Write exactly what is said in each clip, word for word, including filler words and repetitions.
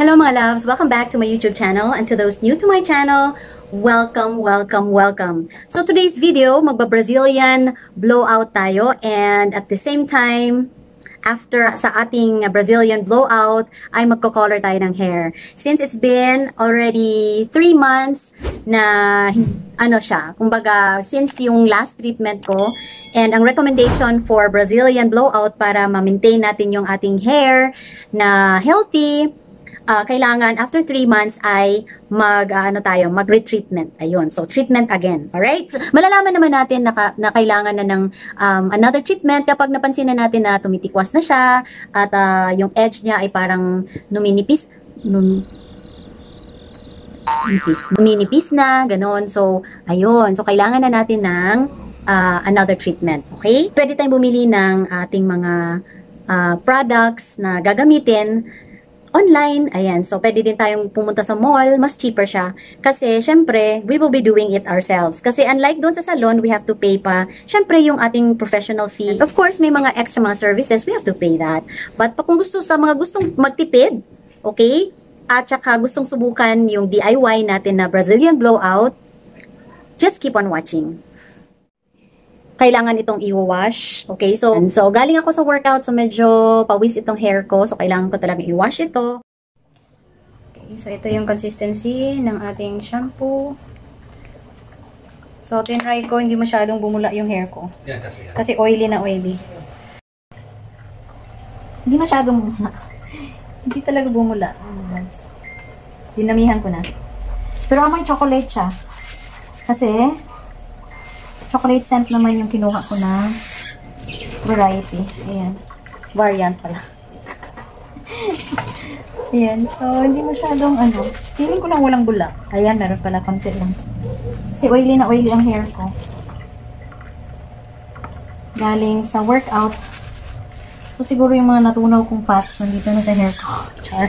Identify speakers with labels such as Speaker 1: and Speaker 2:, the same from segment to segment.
Speaker 1: Hello mga loves! Welcome back to my YouTube channel, and to those new to my channel, welcome, welcome, welcome! So today's video, magba-Brazilian blowout tayo, and at the same time, after sa ating Brazilian blowout, ay magko-color tayo ng hair. Since it's been already three months na ano siya, kumbaga since yung last treatment ko, and ang recommendation for Brazilian blowout para ma-maintain natin yung ating hair na healthy, Uh, kailangan after three months ay mag uh, ano tayo, mag-retreatment. Ayun. So treatment again. All right? Malalaman naman natin na, na kailangan na ng um, another treatment kapag napansin na natin na tumitikwas na siya at uh, yung edge niya ay parang numinipis num Numinipis, numinipis na, ganon. So, ayun. So, kailangan na natin ng uh, another treatment. Okay? Pwede tayong bumili ng ating mga uh, products na gagamitin online. Ayan. So, pwede din tayong pumunta sa mall. Mas cheaper siya. Kasi, syempre, we will be doing it ourselves. Kasi, unlike doon sa salon, we have to pay pa, syempre, yung ating professional fee. Of course, may mga extra mga services. We have to pay that. But, kung gusto sa mga gustong magtipid, okay? At saka gustong subukan yung D I Y natin na Brazilian blowout, just keep on watching. Kailangan itong i-wash. Okay, so, so galing ako sa workout, so medyo pawis itong hair ko. So, kailangan ko talaga i-wash ito. Okay, so ito yung consistency ng ating shampoo. So, tinry ko, hindi masyadong bumula yung hair ko. Kasi oily na oily. Hindi masyadong bumula. Hindi talaga bumula. Dinamihan ko na. Pero may chocolate siya. Kasi, chocolate scent naman yung kinuha ko na variety. Ayan. Variant pala. Ayan. So, hindi masyadong ano. Feeling ko lang walang bula. Ayan, meron pala. Konti lang. Kasi oily na oily ang hair ko. Galing sa workout. So, siguro yung mga natunaw kong fats nandito na sa hair ko. Char.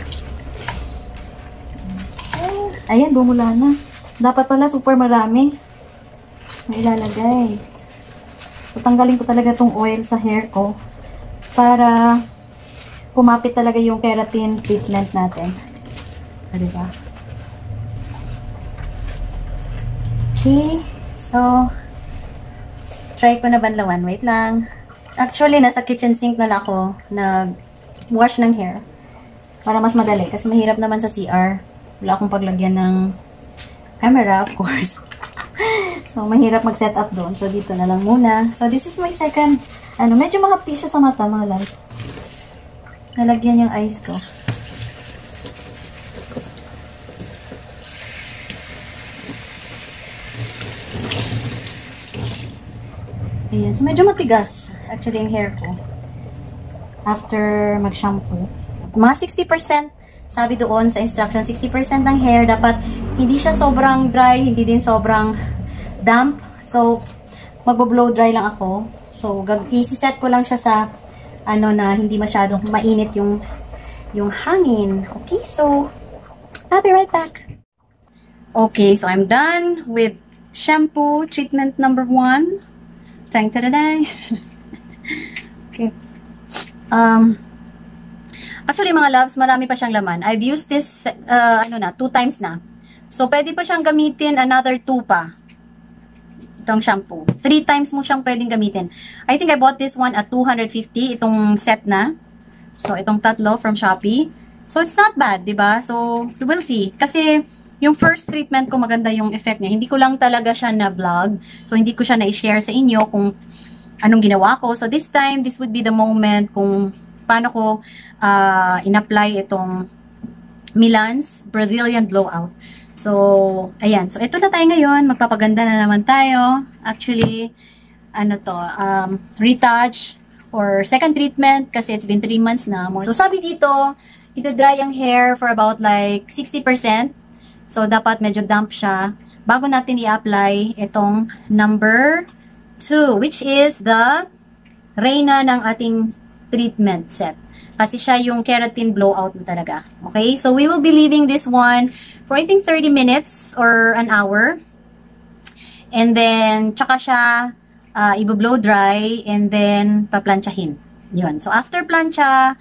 Speaker 1: Ayan, bumula na. Dapat pala super marami may ilalagay. So, tanggalin ko talaga tong oil sa hair ko para kumapit talaga yung keratin treatment natin. Ah, diba? Okay. So, try ko na banlawan. Wait lang. Actually, nasa kitchen sink na lang ako nag-wash ng hair para mas madali. Kasi mahirap naman sa C R. Wala akong paglagyan ng camera, of course. So, mahirap mag-set up doon. So, dito na lang muna. So, this is my second, ano, medyo mahapti siya sa mata, mga loves. Nalagyan yung eyes ko. Ayan. So, medyo matigas, actually, yung hair ko. After mag-shampoo. Mga sixty percent, sabi doon sa instruction, sixty percent ng hair, dapat hindi siya sobrang dry, hindi din sobrang damp. So, magbo-blow dry lang ako. So, i-set ko lang siya sa ano na hindi masyadong mainit yung yung hangin. Okay, so I'll be right back. Okay, so I'm done with shampoo treatment number one. Tang ta da da. Okay. Um Actually, mga loves, marami pa siyang laman. I've used this uh, ano na, two times na. So, pwede pa siyang gamitin another two pa. Itong shampoo. Three times mo siyang pwedeng gamitin. I think I bought this one at two hundred fifty. Itong set na. So, itong tatlo from Shopee. So, it's not bad, diba? So, we'll see. Kasi, yung first treatment ko, maganda yung effect niya. Hindi ko lang talaga siya na-vlog. So, hindi ko siya na-share sa inyo kung anong ginawa ko. So, this time, this would be the moment kung paano ko uh, in-apply itong Milan's Brazilian Blowout. So, ayan. So, ito na tayo ngayon. Magpapaganda na naman tayo. Actually, ano to, um, retouch or second treatment kasi it's been three months na. So, sabi dito, ito-dry ang hair for about like sixty percent. So, dapat medyo damp siya bago natin i-apply itong number two, which is the Reina ng ating treatment set. Kasi siya yung keratin blowout na talaga. Okay? So, we will be leaving this one for I think thirty minutes or an hour. And then, tsaka siya uh, i-blow dry and then paplansyahin. Yun. So, after plancha,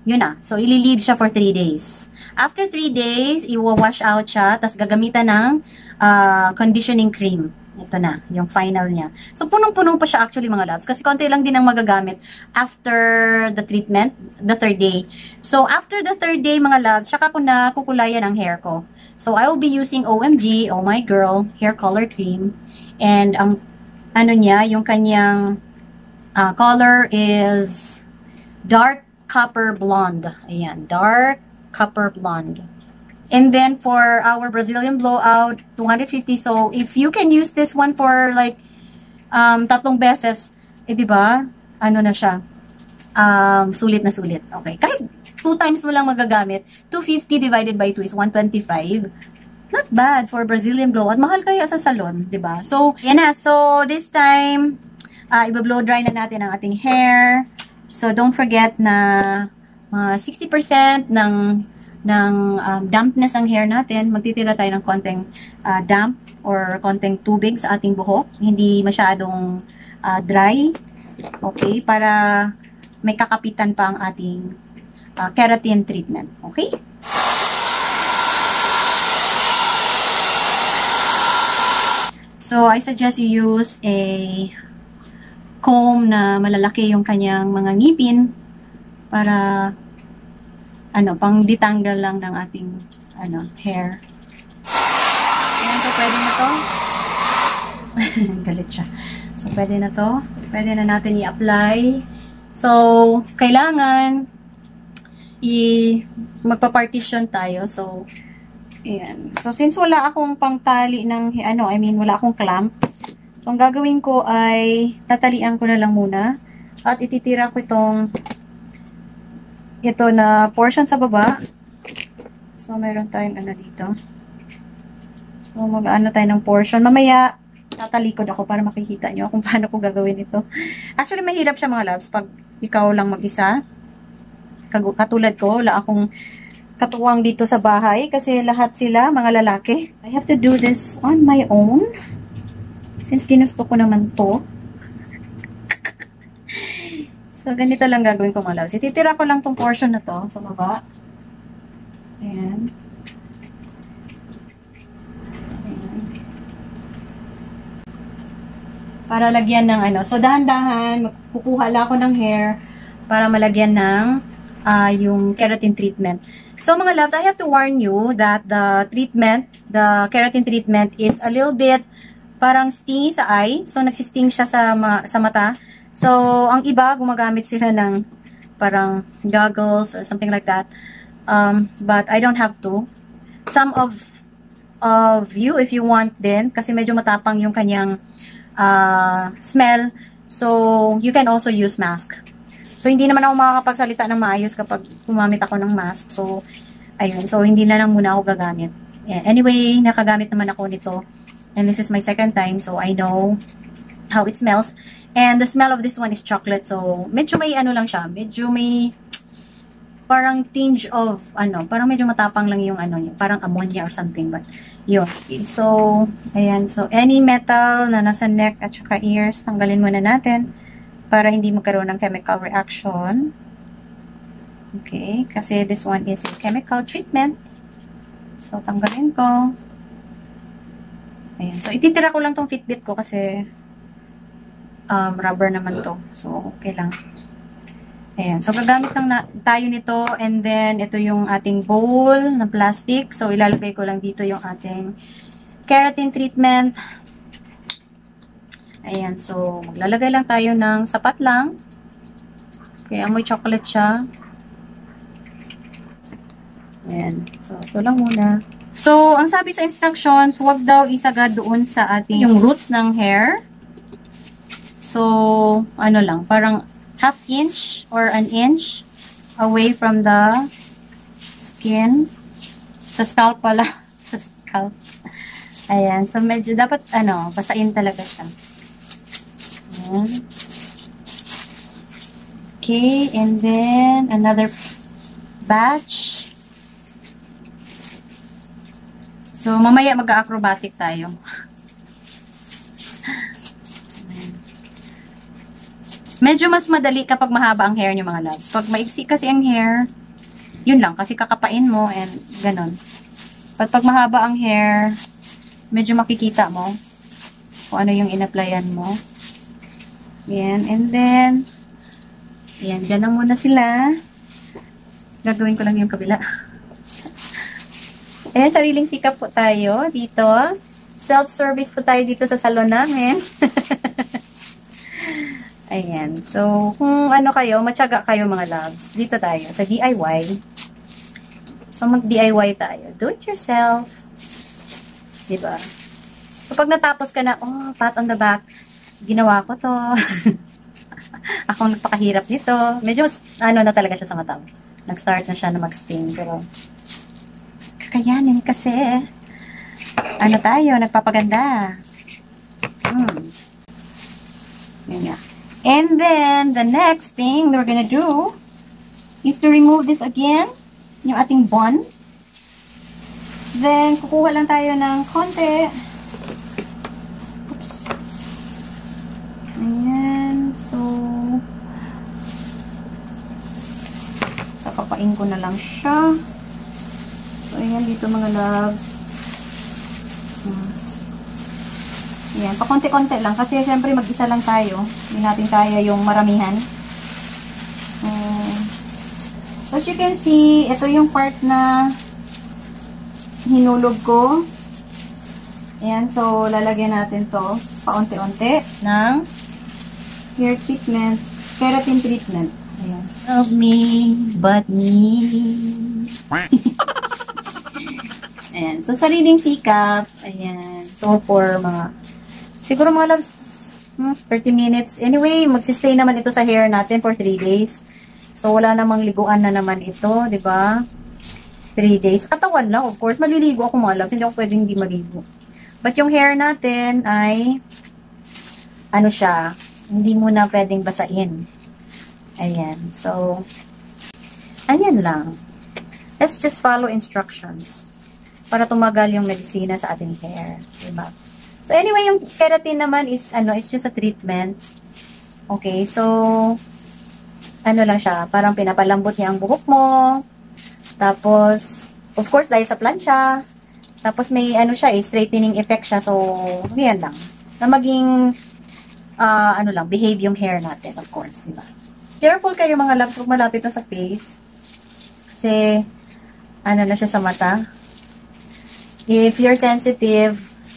Speaker 1: yun na. So, ili-leave siya for three days. After three days, i-wash out siya, tapos gagamitan ng uh, conditioning cream. Ito na, yung final niya. So, punong-puno pa siya actually mga loves. Kasi konti lang din ang magagamit after the treatment, the third day. So, after the third day mga loves, saka ko na kukulayan ang hair ko. So, I will be using O M G, Oh My Girl, Hair Color Cream. And, ang ano niya, yung kanyang uh, color is dark copper blonde. Ayan, dark copper blonde. And then for our Brazilian Blowout, two hundred fifty. So, if you can use this one for like um, tatlong beses, eh, di ba? Ano na siya? Um, sulit na sulit. Okay. Kahit two times mo lang magagamit, two fifty divided by two is one twenty-five. Not bad for Brazilian Blowout. Mahal kaya sa salon, di ba? So, yan na. So, this time, uh, i-blow dry na natin ang ating hair. So, don't forget na uh, sixty percent ng ng um, dampness ang hair natin, magtitira tayo ng konting uh, damp or konting tubig sa ating buhok. Hindi masyadong uh, dry. Okay? Para may kakapitan pa ang ating uh, keratin treatment. Okay? So, I suggest you use a comb na malalaki yung kanyang mga ngipin para ano, pang ditanggal lang ng ating ano, hair. Ayan, so pwede na to. Galit siya. So, pwede na to. Pwede na natin i-apply. So, kailangan i magpa-partition tayo. So, ayan. So, since wala akong pangtali ng, ano, I mean, wala akong clamp. So, ang gagawin ko ay tatalian ko na lang muna. At ititira ko itong ito na portion sa baba. So, meron tayong ano dito. So, mag-ano tayo ng portion. Mamaya, tatalikod ako para makikita nyo kung paano ko gagawin ito. Actually, mahirap siya mga loves pag ikaw lang mag-isa. Katulad ko, wala akong katuwang dito sa bahay kasi lahat sila mga lalaki. I have to do this on my own. Since ginusto ko naman to. So, ganito lang gagawin ko mga loves. Ititira ko lang tong portion na to sa baba. Ayan. Ayan. Para lagyan ng ano. So, dahan-dahan, kukuha lang ako ng hair para malagyan ng uh, yung keratin treatment. So, mga loves, I have to warn you that the treatment, the keratin treatment is a little bit parang stingy sa eye. So, nagsisting siya sa, ma sa mata. So, ang iba, gumagamit sila ng parang goggles or something like that. Um, but I don't have to. Some of of you, if you want din, kasi medyo matapang yung kanyang uh, smell. So, you can also use mask. So, hindi naman ako makakapagsalita ng maayos kapag gumamit ako ng mask. So, ayun. So, hindi na lang muna ako gagamit. Anyway, nakagamit naman ako nito. And this is my second time. So, I know how it smells. And the smell of this one is chocolate. So, medyo may ano lang siya. Medyo may parang tinge of, ano, parang medyo matapang lang yung ano niya. Parang ammonia or something. But, yun. So, ayan. So, any metal na nasa neck at saka ears, tanggalin muna natin para hindi magkaroon ng chemical reaction. Okay. Kasi this one is a chemical treatment. So, tanggalin ko. Ayan. So, ititira ko lang tong Fitbit ko kasi Um, rubber naman to. So, okay lang. Ayan. So, gagamit lang na tayo nito. And then, ito yung ating bowl na plastic. So, ilalagay ko lang dito yung ating keratin treatment. Ayan. So, maglalagay lang tayo ng sapat lang. Okay, amoy chocolate siya. Ayan. So, ito lang muna. So, ang sabi sa instructions, huwag daw isagad doon sa ating yung roots ng hair. So, ano lang, parang half inch or an inch away from the skin. Sa scalp pala. Sa scalp. Ayan. So, medyo dapat, ano, basain talaga siya. Ayan. Okay. And then, another batch. So, mamaya mag-acrobatic tayo. Medyo mas madali kapag mahaba ang hair nyo mga loves. Pag maiksi kasi ang hair, Yun lang, kasi kakapain mo and ganon. Pag pag mahaba ang hair, medyo makikita mo kung ano yung in-applyan mo. Yan, and then, yan, dyan na muna sila. Gagawin ko lang yung kabila. Ayan, sariling sikap po tayo dito. Self-service po tayo dito sa salon namin. Ayan. So, kung ano kayo, matyaga kayo mga loves. Dito tayo, sa D I Y. So, mag-D I Y tayo. Do it yourself. Diba? So, pag natapos ka na, oh, pat on the back, ginawa ko to. Akong nagpakahirap nito. Medyo, ano na talaga siya sa mata. Nag-start na siya na mag-sting. Pero, kakayanin kasi. Ano tayo, nagpapaganda. Hmm. Yan nga. And then, the next thing we're gonna do is to remove this again. Yung ating bun. Then, kukuha lang tayo ng konti. Oops. Ayan. So, kakapain ko na lang siya. So, ayan dito mga loves. Hmm. Ayan, pakonti-konti lang. Kasi, syempre, mag-isa lang tayo. Hindi natin kaya yung maramihan. So, as you can see, ito yung part na hinulog ko. Ayan, so, lalagyan natin to paunti-unti ng hair treatment, keratin treatment. Ayan. Love me, but me. Ayan, so, sariling sikap. Ayan, so, for mga, siguro mga loves, hmm, thirty minutes. Anyway, magsistay naman ito sa hair natin for three days. So, wala namang liguan na naman ito, di ba? three days. Katawan lang, of course. Maliligo ako mga loves. Hindi ako pwedeng hindi maligo. But yung hair natin ay, ano siya, hindi mo na pwedeng basain. Ayan. So, ayan lang. Let's just follow instructions para tumagal yung medisina sa ating hair. Diba? So, anyway, yung keratin naman is, ano, is just a treatment. Okay, so, ano lang siya, parang pinapalambot niya ang buhok mo. Tapos, of course, dahil sa plancha. Tapos, may ano siya, eh, straightening effect siya. So, yan lang. Na maging, uh, ano lang, behave yung hair natin, of course, diba? Careful kayo mga loves, huwag malapit na sa face. Kasi, ano na siya sa mata. If you're sensitive,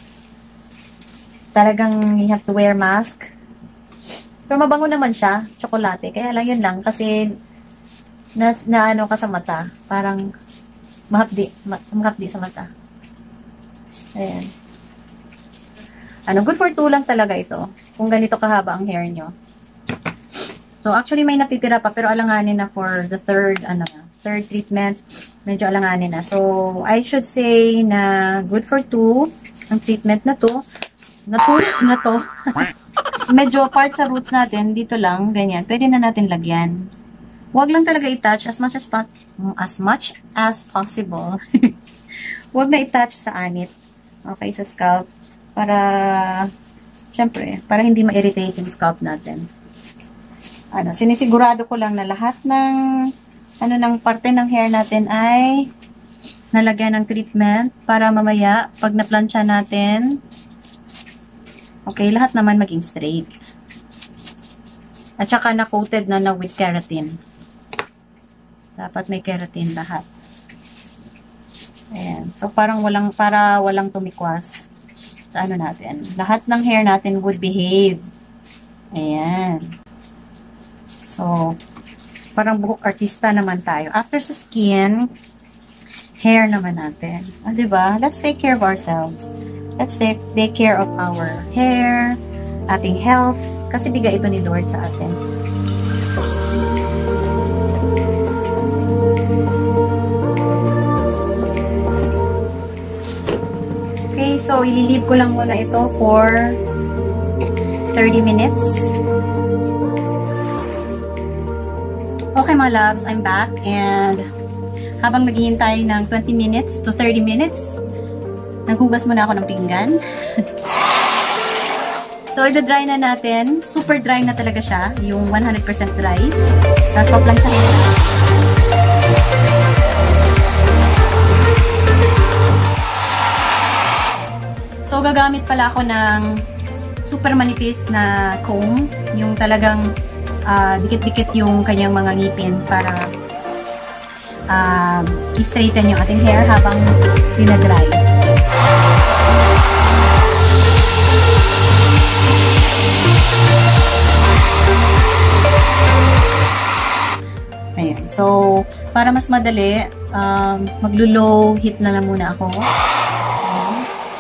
Speaker 1: talagang you have to wear mask. Pero mabango naman siya, tsokolate. Kaya lang yun lang, kasi na, na ano ka sa mata, parang mahapdi, ma, mahapdi sa mata. Ayan. Ano, good for two lang talaga ito. Kung ganito kahaba ang hair nyo. So, actually may natitira pa, pero alanganin na for the third, ano na, third treatment. Medyo alanganin na. So, I should say na good for two, ang treatment na to. Na to, na to. Medyo part sa roots natin, dito lang, ganyan. Pwede na natin lagyan. Huwag lang talaga i-touch as much as, as much as possible. Huwag na i-touch sa anit. Okay, sa scalp. Para, syempre, para hindi ma-irritate yung scalp natin. Ano, sinisigurado ko lang na lahat ng, ano, ng parte ng hair natin ay nalagyan ng treatment para mamaya, pag na-plancha natin, okay, lahat naman maging straight. At saka na-coated na na with keratin. Dapat may keratin lahat. Ayan. So, parang walang, para walang tumikwas sa ano natin. Lahat ng hair natin would behave. Ayan. So, parang buhok artista naman tayo. After sa skin, hair naman natin. Ah, diba? Let's take care of ourselves. Let's take, take care of our hair, ating health, kasi bigay ito ni Lord sa atin. Okay, so ililib ko lang muna ito for thirty minutes. Okay mga loves, I'm back and habang maghihintay ng twenty minutes to thirty minutes, naghugas muna ako ng pinggan. So, ito-dry na natin. Super dry na talaga siya. Yung one hundred percent dry. Tapos, pa-planchahin na. So, gagamit pala ako ng super manipis na comb. Yung talagang uh, dikit-dikit yung kanyang mga ngipin para uh, i-straighten yung ating hair habang dinadry. Ayan. So, para mas madali, um, maglo-low heat na lang muna ako. Ayan.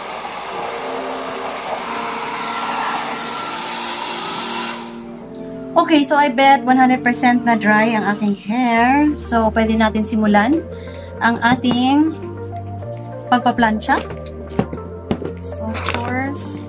Speaker 1: Okay, so I bet one hundred percent na dry ang aking hair. So, pwede natin simulan ang ating pagpa-plancha. So, of course,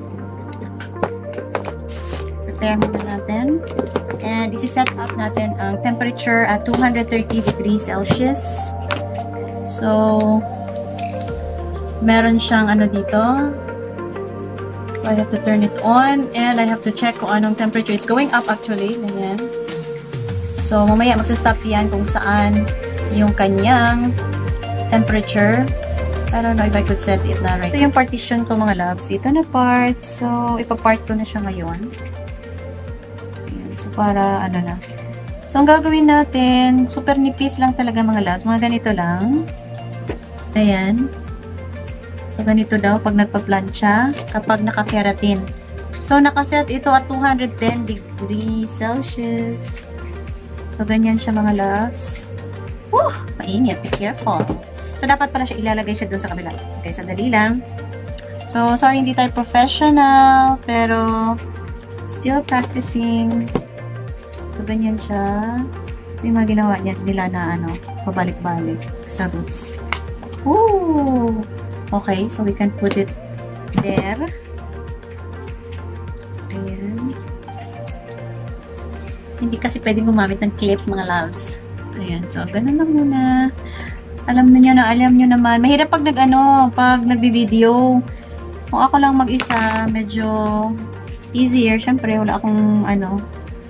Speaker 1: prepare muna natin. And isi-set up natin ang temperature at two hundred thirty degrees Celsius. So, meron siyang ano dito. So, I have to turn it on and I have to check kung anong temperature. It's going up actually. Ganyan. So, mamaya magsa-stop yan kung saan yung kanyang temperature. I don't know if I could set it na right. So, yung partition ko mga loves, dito na part. So, ipapart ko na siya ngayon. So, para, ano na. So, ang gagawin natin, super nipis lang talaga mga loves. Mga ganito lang. Ayan. So, ganito daw pag nagpa-plancha, kapag naka-keratin. So, nakaset ito at two hundred ten degrees Celsius. So, ganyan siya mga loves. Woo! Mainit. Be careful. So, dapat pala siya ilalagay siya dun sa kabila. Okay, sandali lang. So, sorry, hindi tayo professional, pero still practicing. So, ganyan siya. Yung mga ginawa niya, nila na ano, pabalik-balik sa roots. Ooh! Okay, so we can put it there. Ayan. Hindi kasi pwedeng gumamit ng clip, mga loves. Ayan, so ganun lang muna. Alam niyo na, alam niyo naman. Mahirap pag nag-ano, pag nagbi-video. Kung ako lang mag-isa, medyo easier. Siyempre, wala akong ano,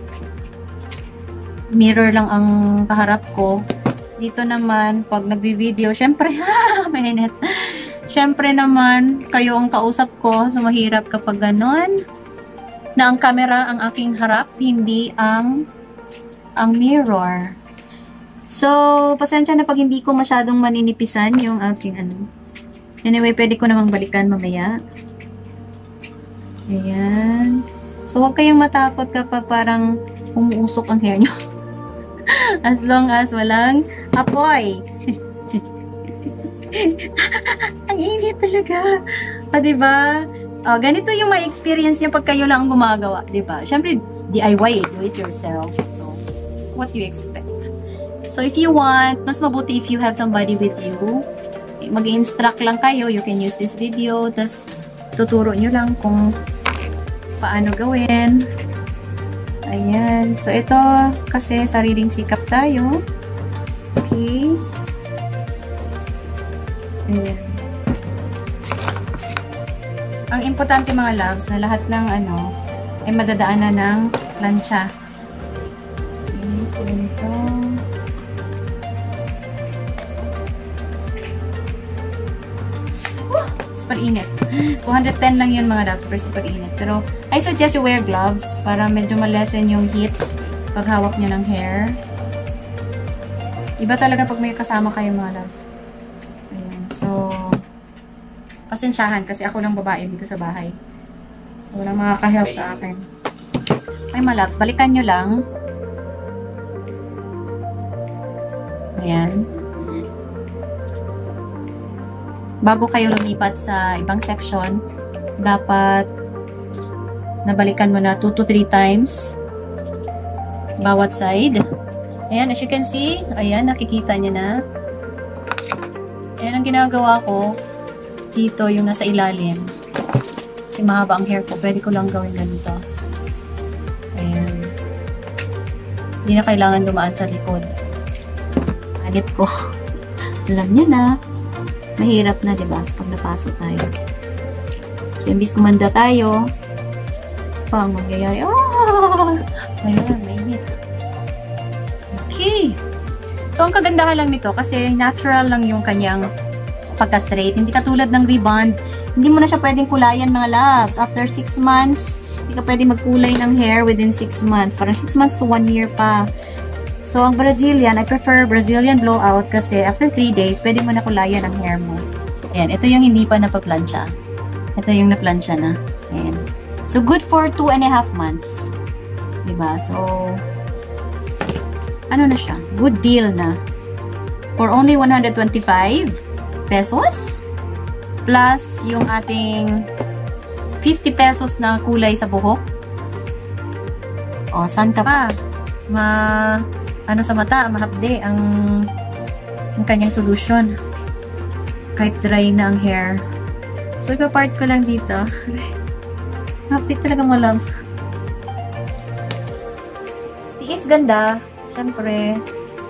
Speaker 1: mirror lang ang kaharap ko. Dito naman, pag nagbi-video, syempre, ha, mainit. Syempre naman, kayo ang kausap ko, so mahirap kapag ganon, na ang camera ang aking harap, hindi ang ang mirror. So, pasensya na pag hindi ko masyadong maninipisan yung aking ano. Anyway, pwede ko namang balikan mamaya. Ayan. So, huwag kayong matakot kapag parang umuusok ang hair nyo. As long as walang apoy. Ang init talaga. O, diba? O, ganito yung may experience niya pag kayo lang ang gumagawa. Diba? Siyempre, D I Y, do it yourself. So, what do you expect? So, if you want, mas mabuti if you have somebody with you. Mag-instruct lang kayo. You can use this video. Tapos, tuturo nyo lang kung paano gawin. Ayan. So, ito, kasi sariling sikap tayo. Okay. Ayan. Ang importante mga loves, na lahat ng ano, ay madadaanan ng plancha. Okay. So, ito. Woo! Super init. two hundred ten lang yun mga loves. Super, super init. Pero, I suggest you wear gloves para medyo malesen yung heat pag hawak nyo ng hair. Iba talaga pag may kasama kayo mga loves. Ayan. So, pasensyahan kasi ako lang babae dito sa bahay. So, walang makaka-help sa akin. Ay mga loves, balikan nyo lang. Ayan. Bago kayo lumipat sa ibang section, dapat nabalikan mo na two to three times bawat side. Ayan, as you can see, ayan, nakikita niya na. Ayan, ang ginagawa ko dito, yung nasa ilalim. Kasi mahaba ang hair ko, pwede ko lang gawin ganito. Ayan. Hindi na kailangan dumaan sa likod. Alit ko. Alam niya na. Mahirap na, diba? Pag napasok tayo. So, imbis kumanda tayo, pang mangyayari, oh! Ayan, mainit. Okay. So, ang kagandahan lang nito, kasi natural lang yung kanyang pagka-straight. Hindi katulad ng rebond, Hindi mo na siya pwedeng kulayan mga loves. After six months, hindi ka pwedeng magkulay ng hair within six months. Parang six months to one year pa. So, ang Brazilian, I prefer Brazilian Blowout kasi after three days, pwede mo na kulayan ang hair mo. Ayan, ito yung hindi pa napaplansya. Ito yung naplansya na. Ayan. So, good for two and a half months. Diba? So, ano na siya? Good deal na. For only one hundred twenty-five pesos. Plus, yung ating fifty pesos na kulay sa buhok. O, saan ka pa? Ma, ano sa mata? Mahapde ang, ang kanyang solution. Kahit dry na ang hair. So, ipa-part ko lang dito. Mahapde talaga mga loves. Tiis ganda. Siyempre,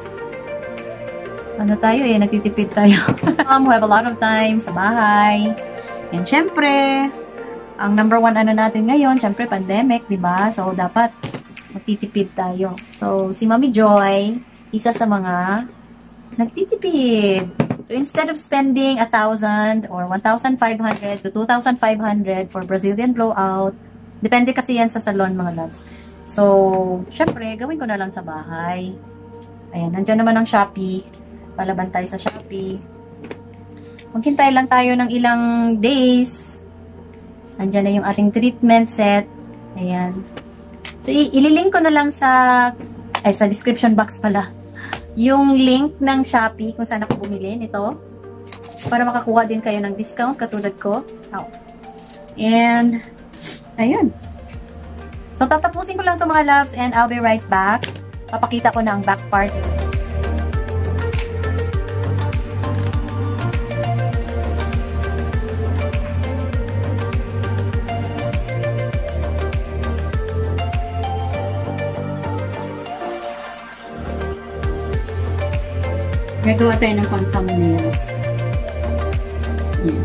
Speaker 1: ano tayo eh, nagtitipid tayo. um, we have a lot of time sa bahay. And syempre, ang number one ano natin ngayon, syempre pandemic, diba? So, dapat magtitipid tayo. So, si Mami Joy, isa sa mga nagtitipid. So, instead of spending one thousand or one thousand five hundred to two thousand five hundred for Brazilian Blowout, depende kasi yan sa salon, mga loves. So, syempre, gawin ko na lang sa bahay. Ayan, nandyan naman ang Shopee. Palaban tayo sa Shopee. Maghintay lang tayo ng ilang days. Nandyan na yung ating treatment set. Ayan. So, ililink ko na lang sa, ay, sa description box pala. Yung link ng Shopee kung saan ako bumili nito. Para makakuha din kayo ng discount katulad ko. Oh. And, ayun. So, tatapusin ko lang ito mga loves and I'll be right back. Papakita ko na ang back part. Gagawa tayo ng pang-thumbnail. Yan.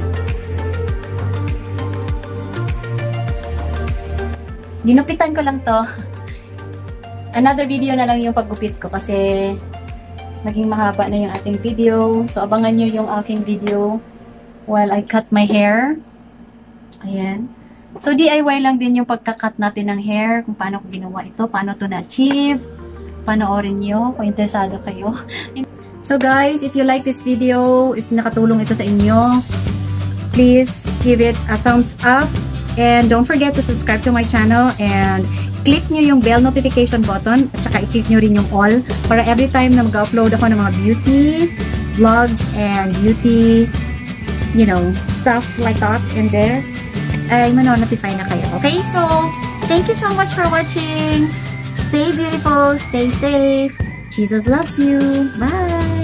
Speaker 1: Ginupitan ko lang to. Another video na lang yung paggupit ko kasi naging mahaba na yung ating video. So, abangan nyo yung aking video while I cut my hair. Ayan. So, D I Y lang din yung pagkakat natin ng hair. Kung paano ko ginawa ito, paano to na-achieve. Panoorin nyo kung interesado kayo. So, guys, if you like this video, if nakatulong ito sa inyo, please give it a thumbs up. And don't forget to subscribe to my channel and click nyo yung bell notification button at saka i-click nyo rin yung all para every time na mag-upload ako ng mga beauty vlogs and beauty, you know, stuff like that in there, ay manonotify na kayo. Okay? So, thank you so much for watching. Stay beautiful. Stay safe. Jesus loves you. Bye!